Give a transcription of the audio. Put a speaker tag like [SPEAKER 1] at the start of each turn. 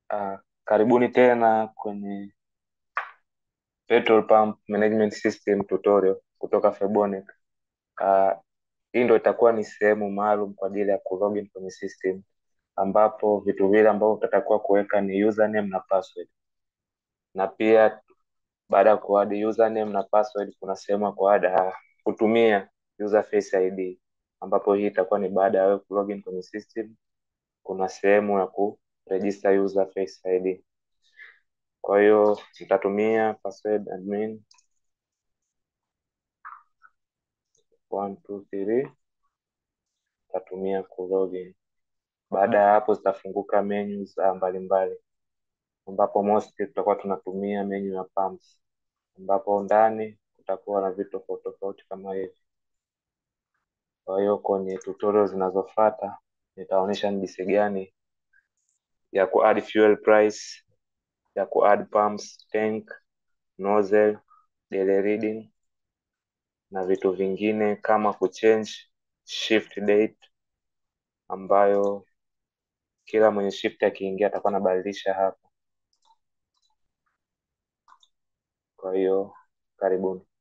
[SPEAKER 1] Karibuni tena kwenye Petrol Pump Management System tutorial kutoka Febonic. Hii ndo itakuwa ni sehemu maalum kwa ajili ya kulogin kwenye system, ambapo vitu vile ambavyo utatakiwa kuweka ni username na password, na pia baada ya kuadd username na password kuna sehemu ya kutumia user face ID, ambapo hii itakuwa ni baada ya wewe kulogin kwenye system, kuna sehemu ya ku register user face ID. Kwa hiyo nitatumia password admin 123, nitatumia kulogin. Baada ya hapo zitafunguka menus mbalimbali, ambapo mostly tutakuwa tunatumia menu ya pumps, ambapo ndani kutakuwa na vitu tofauti tofauti kama hivi. Kwa hiyo kwenye tutorial zinazofuata nitaonyesha ni jinsi gani ya kuadd fuel price, ya kuadd pumps, tank, nozzle, daily reading na vitu vingine kama kuchange shift date, ambayo kila mwenye shift akiingia atakuwa anabadilisha hapa. Kwa hiyo karibuni.